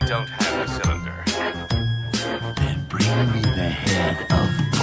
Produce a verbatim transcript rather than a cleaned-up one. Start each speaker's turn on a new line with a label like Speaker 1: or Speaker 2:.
Speaker 1: don't have the cylinder.
Speaker 2: Then bring me the head of